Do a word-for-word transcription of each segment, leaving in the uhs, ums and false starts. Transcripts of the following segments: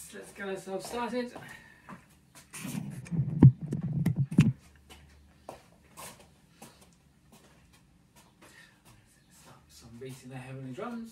let's get ourselves started. Start some beating the heavenly drums.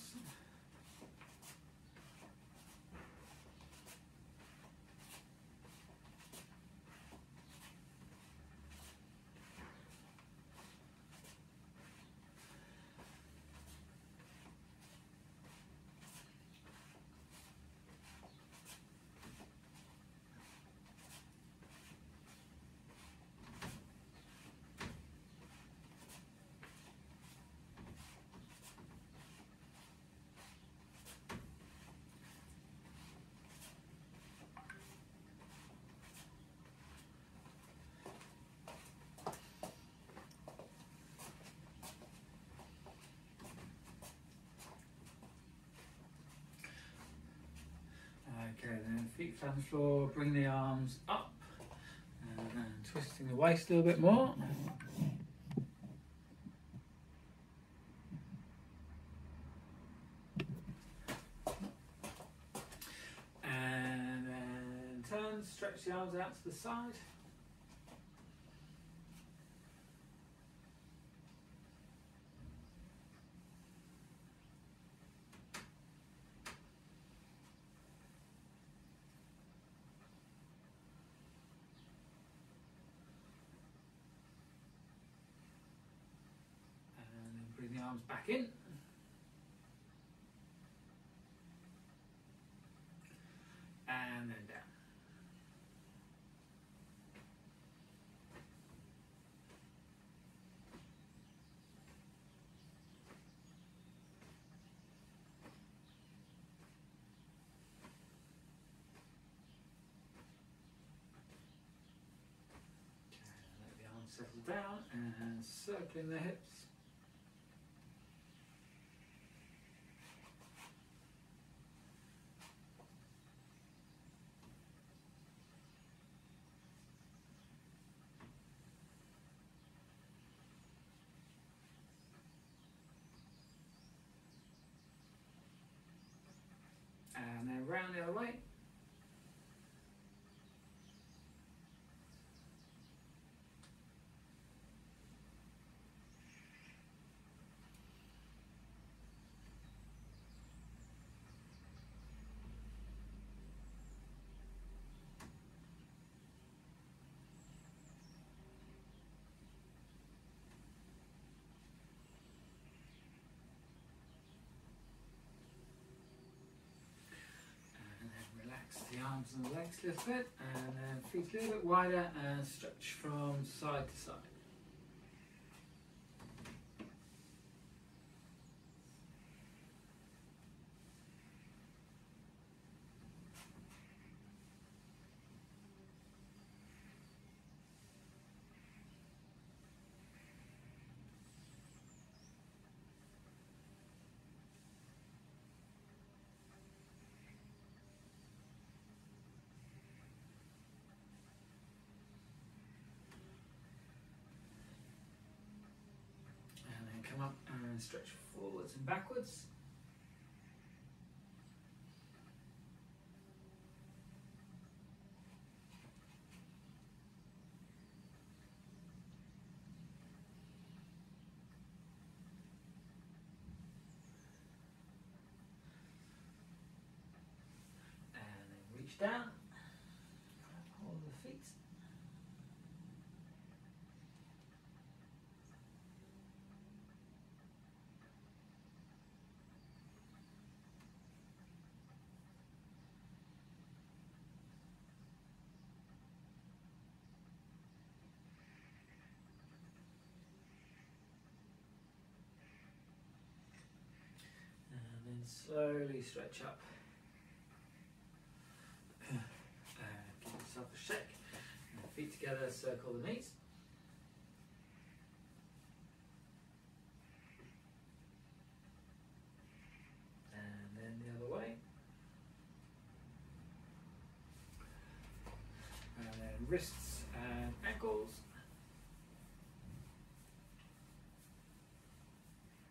Okay, then feet flat on the floor, bring the arms up, and then twisting the waist a little bit more. And then turn, stretch the arms out to the side. Bring the arms back in. And then down. Okay, let the arms settle down and circling the hips. And then round the other way. The arms and the legs a little bit, and then feet a little bit wider and stretch from side to side. Come up and stretch forwards and backwards. And then reach down, hold the feet. Slowly stretch up. Uh, give yourself a shake. And feet together, circle the knees. And then the other way. And then wrists and ankles.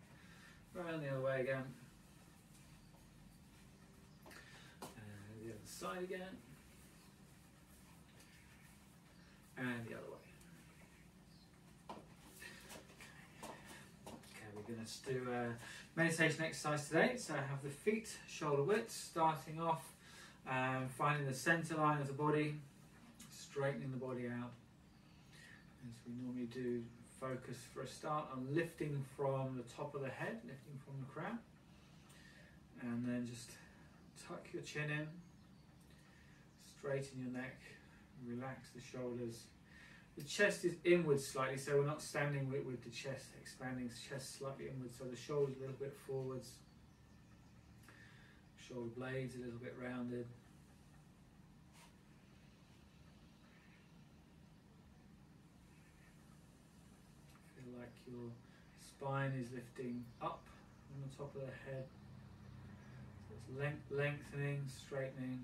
Round the other way again. side again. And the other way. Okay, we're going to do a meditation exercise today. So I have the feet shoulder width, starting off, um, finding the center line of the body, straightening the body out. As we normally do, focus for a start on lifting from the top of the head, lifting from the crown. And then just tuck your chin in, straighten your neck, relax the shoulders. The chest is inwards slightly, so we're not standing with, with the chest expanding, chest slightly inwards, so the shoulders a little bit forwards, shoulder blades a little bit rounded. Feel like your spine is lifting up on the top of the head. So it's length, lengthening, straightening.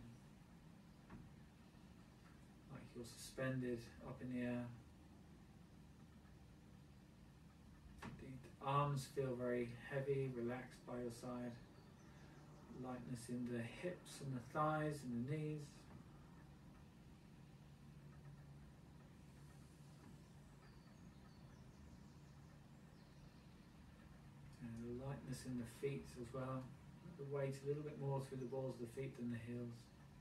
You're suspended up in the air. The arms feel very heavy, relaxed by your side. Lightness in the hips and the thighs and the knees. And lightness in the feet as well. The weight a little bit more through the balls of the feet than the heels.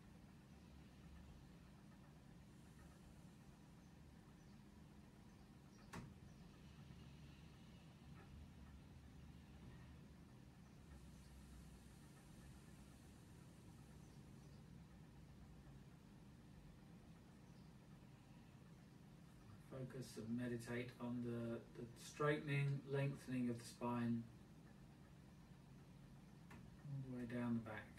Focus and meditate on the, the straightening, lengthening of the spine all the way down the back.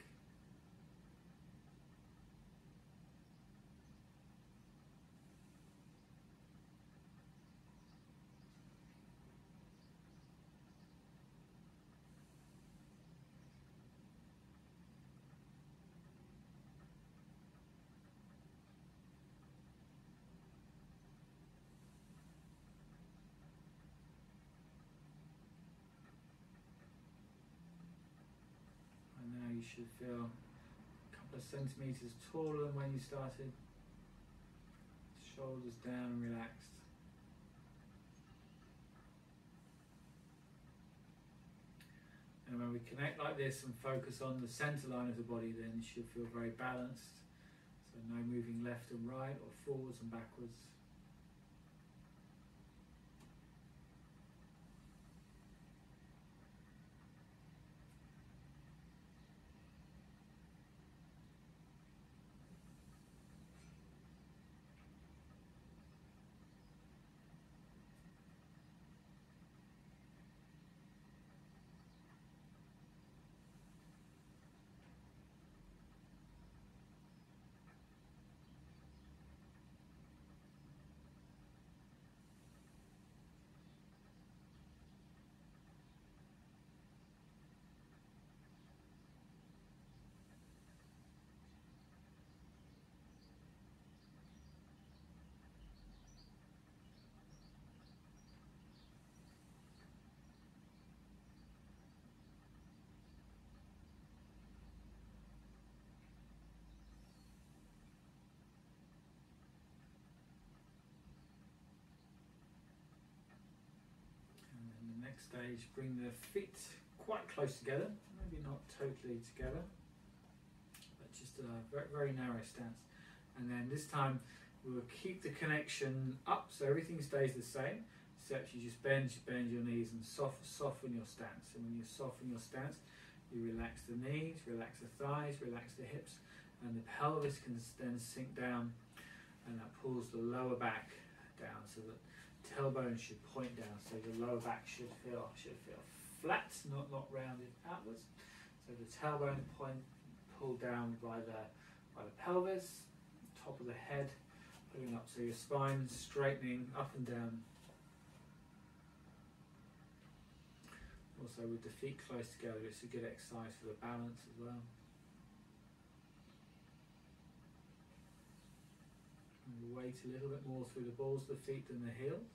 You should feel a couple of centimeters taller than when you started. Shoulders down and relaxed. And when we connect like this and focus on the center line of the body, then you should feel very balanced. So no moving left and right or forwards and backwards. Next stage, bring the feet quite close together, maybe not totally together, but just a very, very narrow stance. And then this time we'll keep the connection up, so everything stays the same, except you just bend, you bend your knees and soft, soften your stance. And when you soften your stance, you relax the knees, relax the thighs, relax the hips, and the pelvis can then sink down, and that pulls the lower back down so that tailbone should point down, so your lower back should feel should feel flat, not not rounded outwards. So the tailbone point pulled down by the by the pelvis, top of the head pulling up, so your spine straightening up and down. Also with the feet close together, it's a good exercise for the balance as well. And weight a little bit more through the balls of the feet than the heels.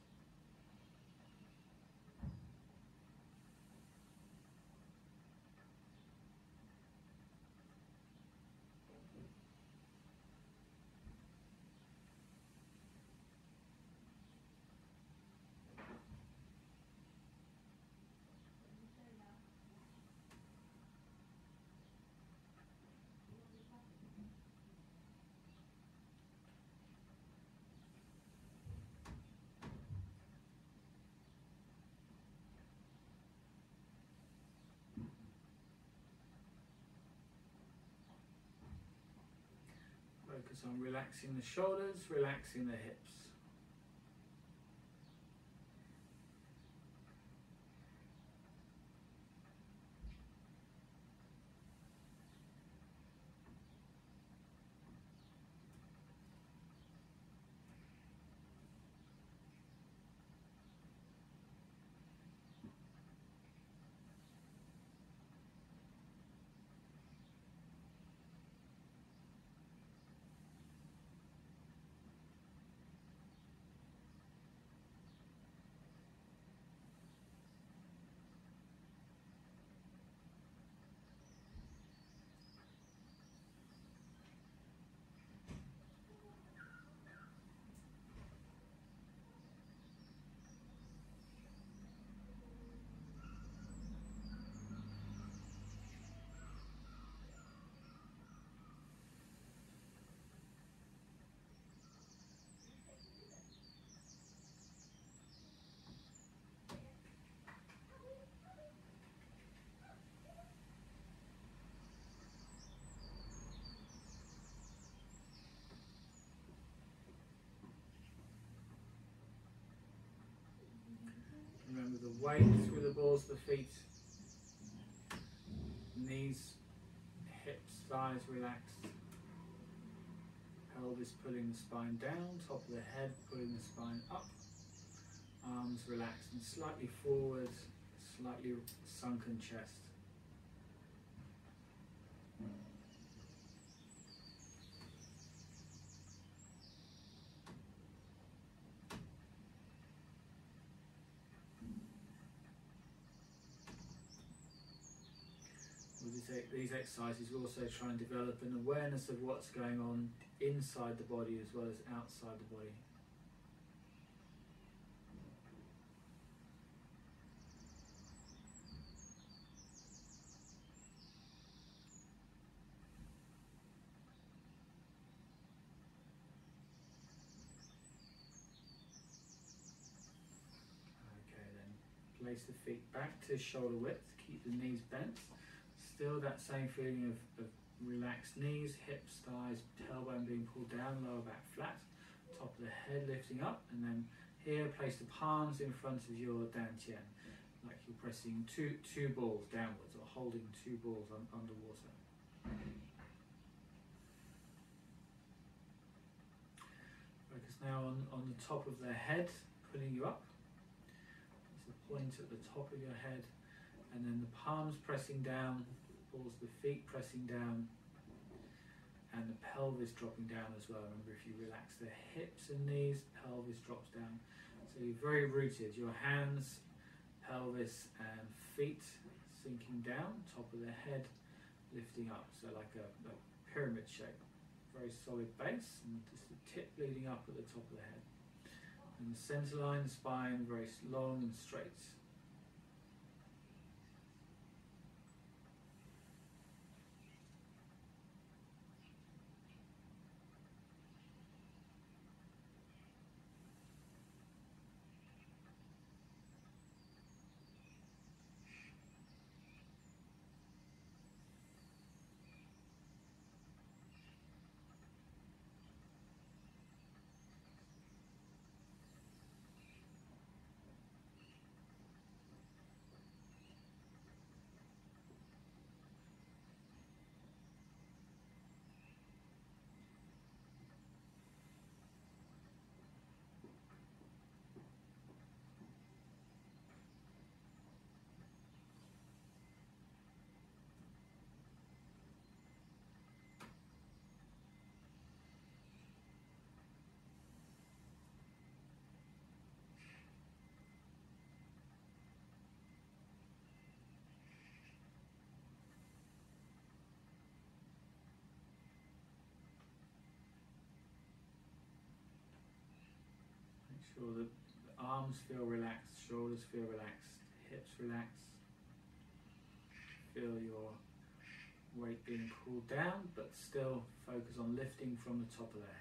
Focus on relaxing the shoulders, relaxing the hips. Remember the weight through the balls of the feet, knees, hips, thighs relaxed, pelvis pulling the spine down, top of the head pulling the spine up, arms relaxed and slightly forward, slightly sunken chest. These exercises also try and develop an awareness of what's going on inside the body as well as outside the body. Okay, then place the feet back to shoulder width, keep the knees bent. Still that same feeling of, of relaxed knees, hips, thighs, tailbone being pulled down, lower back flat, top of the head lifting up, and then here place the palms in front of your dantian, like you're pressing two, two balls downwards or holding two balls un, underwater. Focus now on, on the top of the head, pulling you up. There's a point at the top of your head, and then the palms pressing down, balls of the feet pressing down, and the pelvis dropping down as well. Remember, if you relax the hips and knees, pelvis drops down. So you're very rooted. Your hands, pelvis and feet sinking down, top of the head lifting up. So like a, a pyramid shape. Very solid base, and just the tip leading up at the top of the head. And the center line, the spine, very long and straight. Sure that the arms feel relaxed, shoulders feel relaxed, hips relaxed. Feel your weight being pulled down, but still focus on lifting from the top of the head.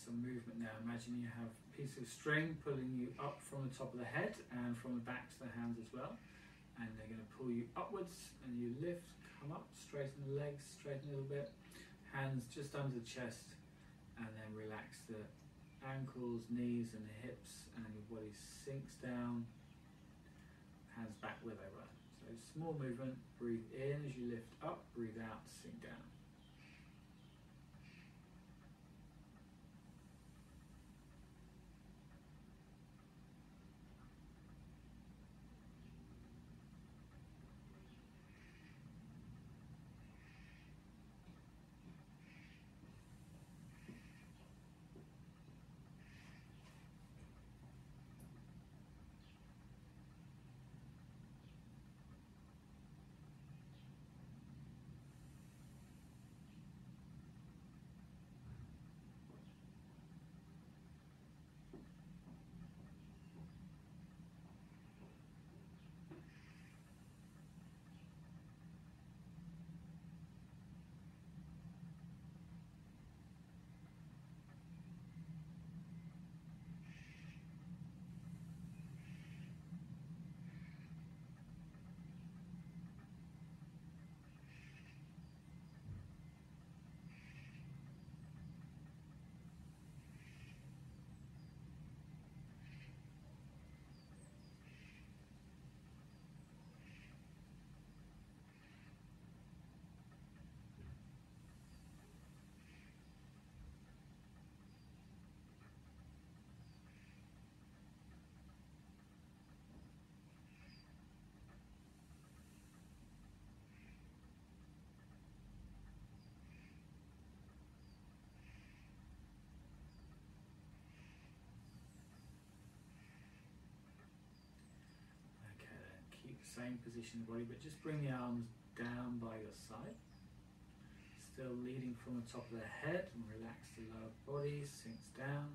some movement now. Imagine you have a piece of string pulling you up from the top of the head and from the back to the hands as well. And they're going to pull you upwards and you lift, come up, straighten the legs, straighten a little bit. Hands just under the chest, and then relax the ankles, knees and the hips, and your body sinks down, hands back where they were. So small movement, breathe in as you lift up, breathe out, sink down. Same position of the body, but just bring the arms down by your side. Still leading from the top of the head, and relax the lower body, sinks down.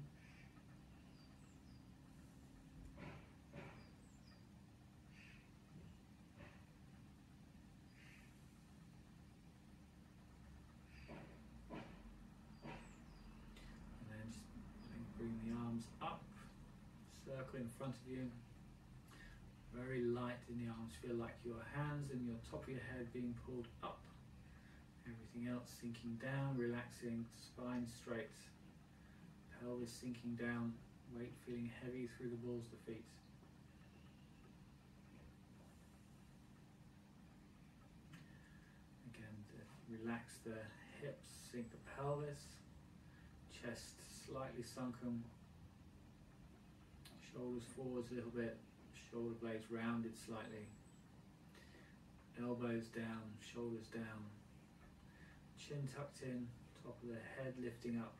And then just bring the arms up, circle in front of you. Very light in the arms, feel like your hands and your top of your head being pulled up. Everything else sinking down, relaxing, spine straight, pelvis sinking down, weight feeling heavy through the balls of the feet. Again, relax the hips, sink the pelvis, chest slightly sunken, shoulders forwards a little bit. Shoulder blades rounded slightly, elbows down, shoulders down, chin tucked in, top of the head lifting up.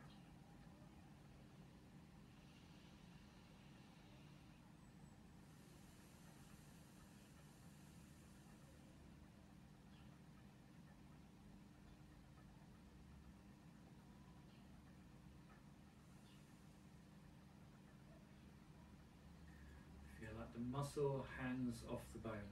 The muscle hangs off the bone.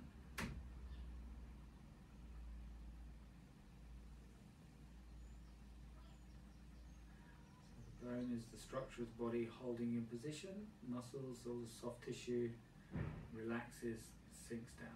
So the bone is the structure of the body holding in position. Muscles, all the soft tissue, relaxes, sinks down.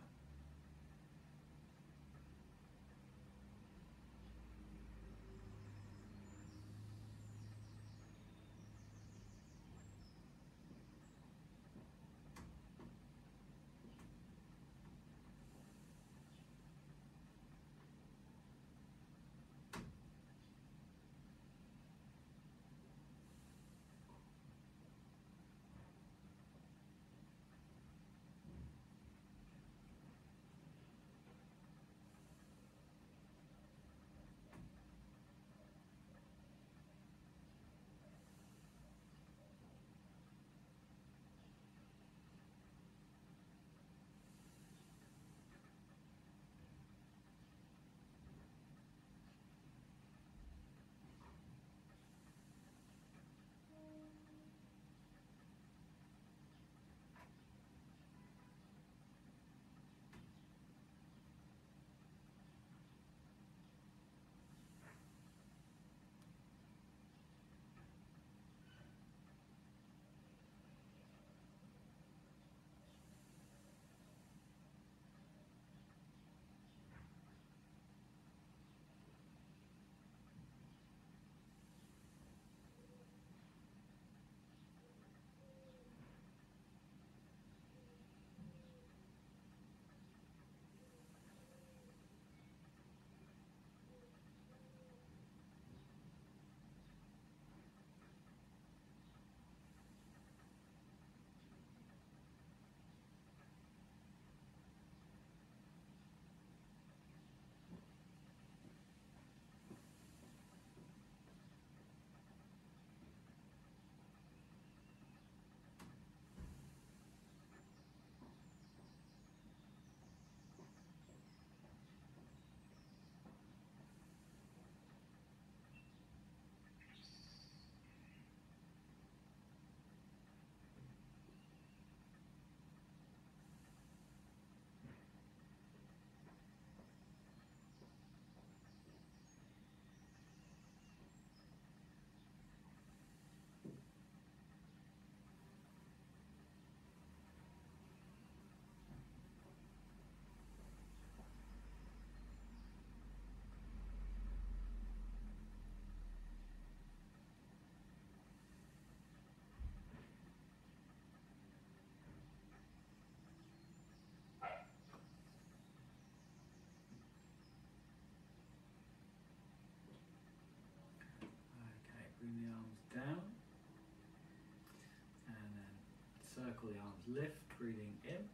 circle the arms, lift, breathing in.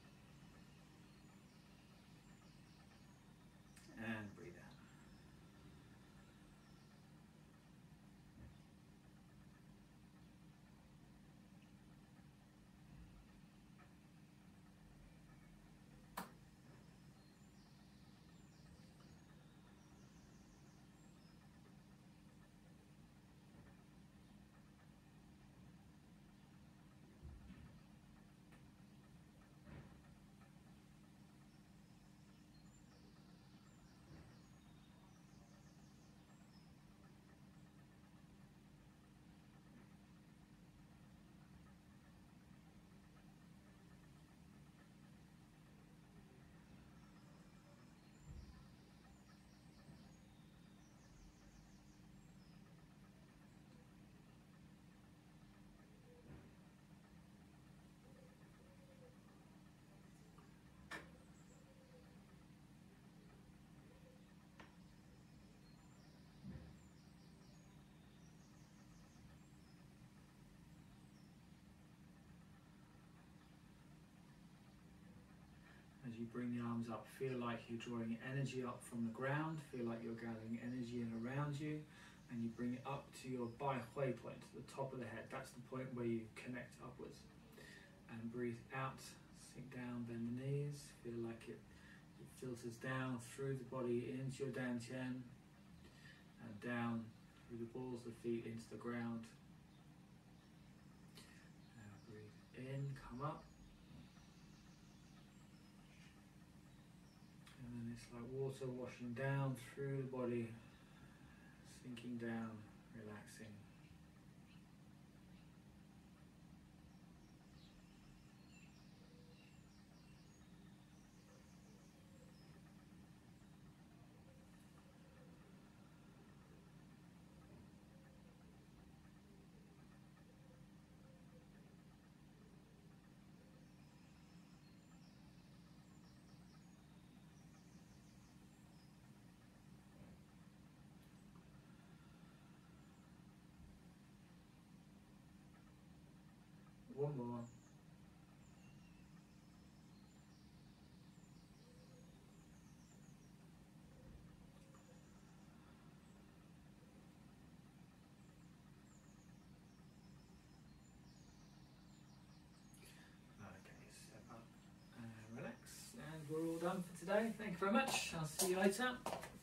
And breathe out. As you bring the arms up, feel like you're drawing energy up from the ground, feel like you're gathering energy in around you, and you bring it up to your Bai Hui point, to the top of the head. That's the point where you connect upwards. And breathe out, sink down, bend the knees, feel like it, it filters down through the body into your dantian, and down through the balls of the feet into the ground. Now breathe in, come up. And then it's like water washing down through the body, sinking down, relaxing. One more. Okay, step up and relax. And we're all done for today. Thank you very much. I'll see you later.